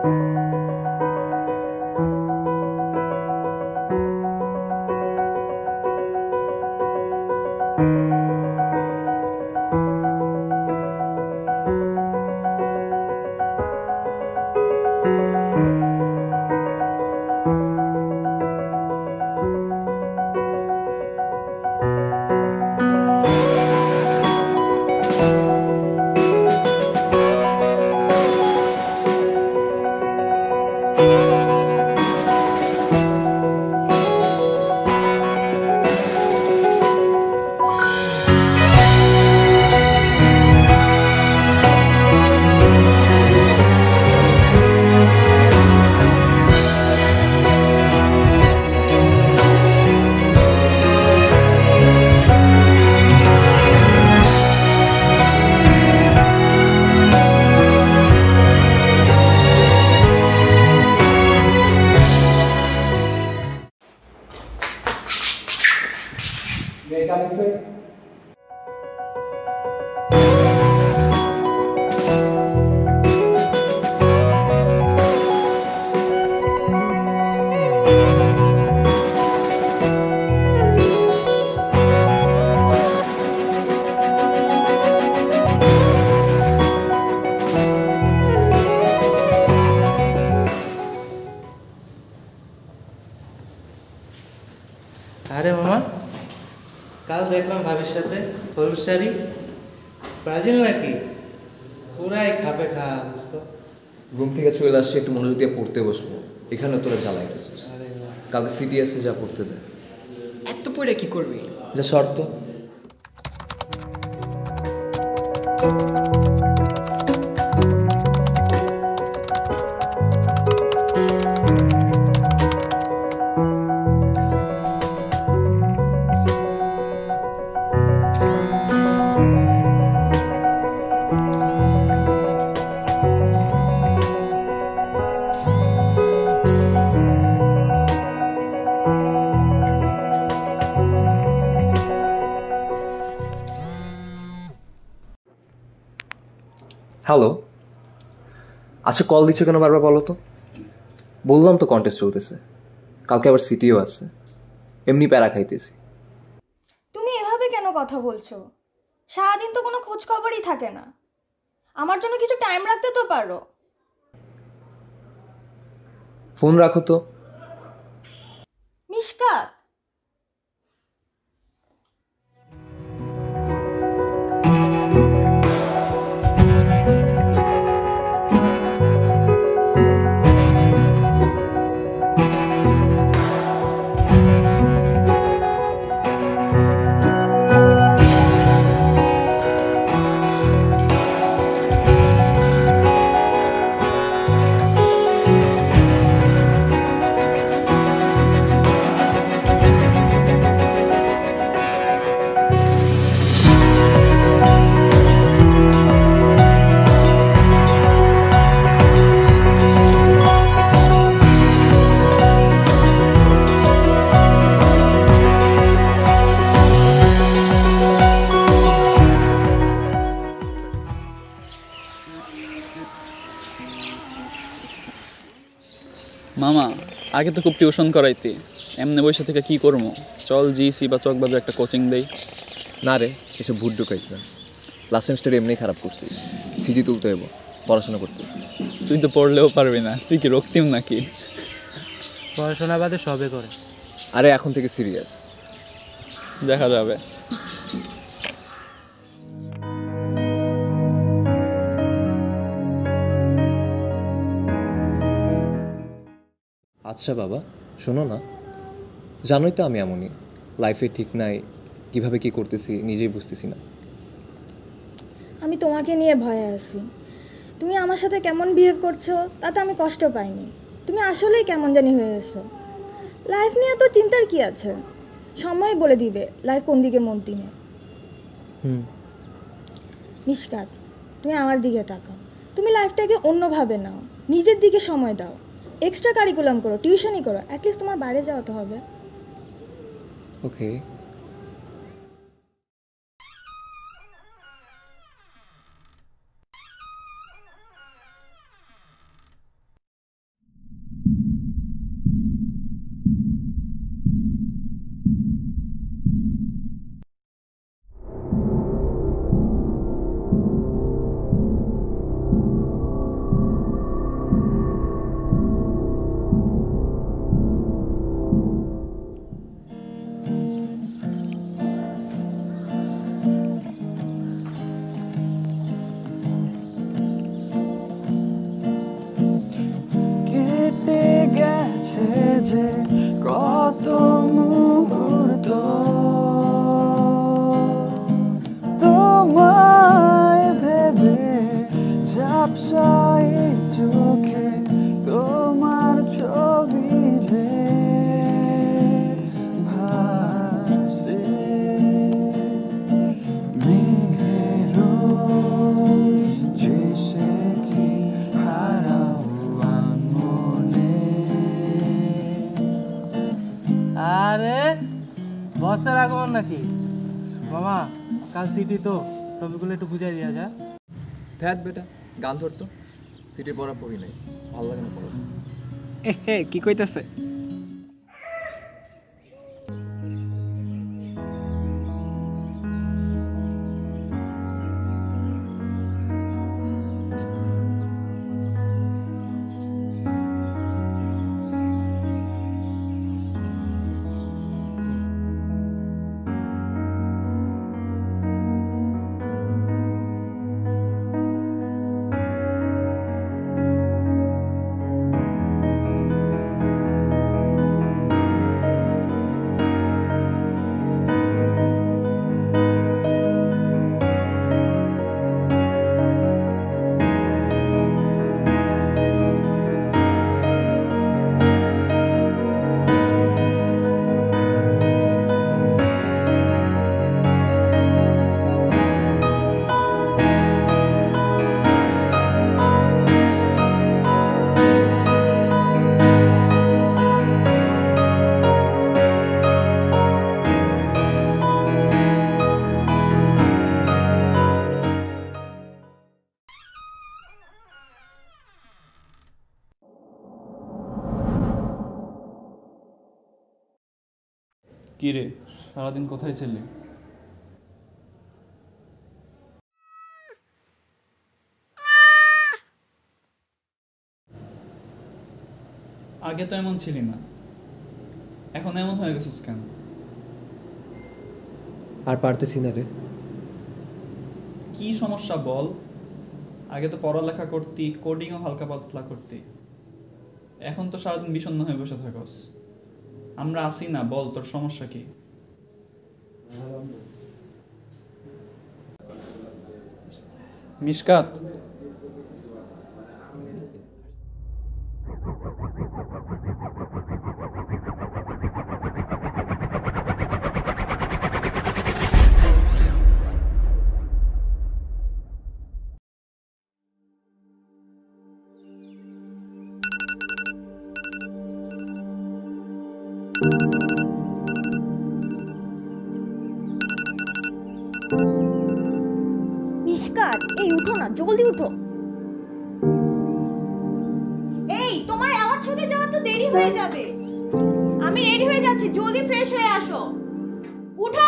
May I come in, sir? আরে মামা, কাল দেখলাম ভাবির সাথে হলুদ শাড়ি, ব্রাজিল নাকি? পুরাই খাবে খাওয়া বুঝতো। রুম থেকে চলে আসছে, একটু মনোযোগ দিয়ে পড়তে বসবো, এখানে তোরা জ্বালাইতেছিস। কালকে সিটি আসে, যা পড়তে দেয়। এত পড়ে কি করবি? যা শর্ত। হ্যালো, আচ্ছা কল দিচ্ছ কেন বারবার বলো তো? বললাম তো কন্টেস্ট চলতেছে, কালকে আবার সিটিও আছে, এমনি প্যারা খাইতেছি। তুমি এভাবে কেন কথা বলছো? সারাদিন তো কোনো খোঁজ খবরই থাকে না। আমার জন্য কিছু টাইম রাখতে তো পারো। ফোন রাখো তো। মিশকাত, মামা আগে তো খুব টিউশন করাইতি, এমনি বসে থেকে কি করবো? চল জিসি বা চকবাজার একটা কোচিং দেই। না রে, এসব ভুট ঢুকাইস না। লাস্ট সেমিস্টারে এমনি খারাপ করছি, সিজি তুলতে হইব, পড়াশোনা করতে। তুই তো পড়লেও পারবি না, তুই কি রক্তিম নাকি? পড়াশোনা বাদে সবে করে। আরে এখন থেকে সিরিয়াস, দেখা যাবে। আচ্ছা বাবা শোনো না, জানোই তো আমি এমনই, লাইফে ঠিক নাই, কিভাবে কি করতেছি নিজেই বুঝতেছি না। আমি তোমাকে নিয়ে ভয়ে আছি। তুমি আমার সাথে কেমন বিহেভ করছো তাতে আমি কষ্ট পাইনি। তুমি আসলেই কেমন জানি হয়ে এসো। লাইফ নিয়ে তো চিন্তার কি আছে, সময় বলে দিবে লাইফ কোন দিকে মন দিনে। মিশকাত, তুমি আমার দিকে তাকাও। তুমি লাইফটাকে অন্যভাবে নাও, নিজের দিকে সময় দাও, এক্সট্রা কারিকুলাম করো, টিউশনই করো, অ্যাটলিস্ট তোমার বাইরে যাওয়া তো হবে। ওকে। গেছে যে কত মুহূর্ত তোমায় ভেবে ঝাপসায় চোখে তোমার ছবি যে ভাসে মেঘের দৃশ্যে কি হারাও মনে। আরে বসের আগমন নাকি মামা? কাল সিটি তো টপিকগুলো একটু বুঝাই দেওয়া যায়। ধ্যাত বেটা, গান ধরতো, সিটি পড়া পড়ি নাই, ভালো লাগে না পড়া। কি কইতাছে? কি রে, সারাদিন কোথায় ছিলি? আগে তো এমন ছিলি না, এখন এমন হয়ে গেছিস কেন? আর পারতেছি না রে। কি সমস্যা বল? আগে তো পড়ালেখা করতি, কোডিংও হালকা পাতলা করতি, এখন তো সারাদিন বিষণ্ণ হয়ে বসে থাকস। আমরা আসি না, বল তোর সমস্যা কি? মিশকাত, মিশকাত, এই উঠো না, জলদি উঠো। এই তোমার আমার সাথে যাওয়া তো দেরি হয়ে যাবে। আমি রেডি হয়ে যাচ্ছি, জলদি ফ্রেশ হয়ে আসো। উঠো।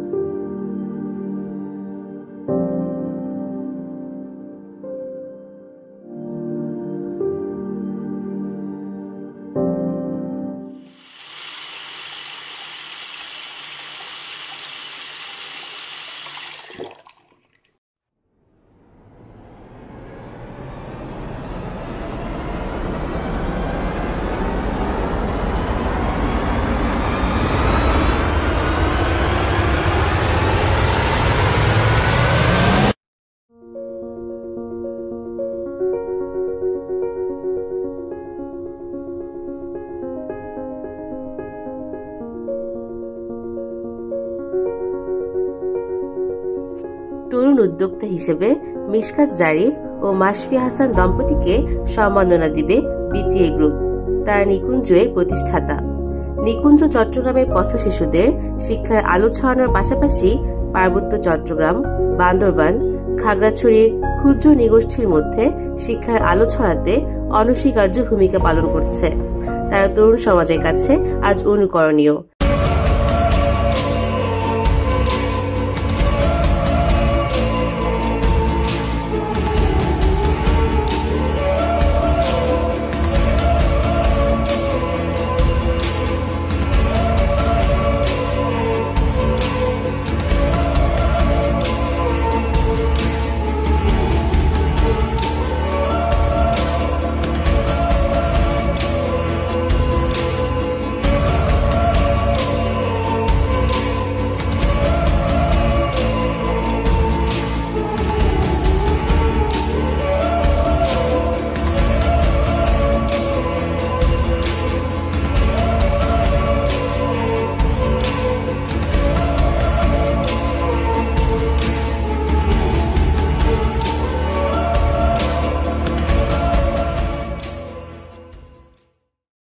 তরুণ উদ্যোক্তা হিসেবে মিশকাত জারিফ ও মাশফি হাসান দম্পতিকে সম্মাননা দিবে বিটিএ গ্রুপ, তার নিকুঞ্জের প্রতিষ্ঠাতা। নিকুঞ্জ চট্টগ্রামের পথ শিশুদের শিক্ষার আলো ছড়ানোর পাশাপাশি পার্বত্য চট্টগ্রাম, বান্দরবান, খাগড়াছড়ির ক্ষুদ্র নিগোষ্ঠীর মধ্যে শিক্ষার আলো ছড়াতে অনস্বীকার্য ভূমিকা পালন করছে। তারা তরুণ সমাজের কাছে আজ অনুকরণীয়।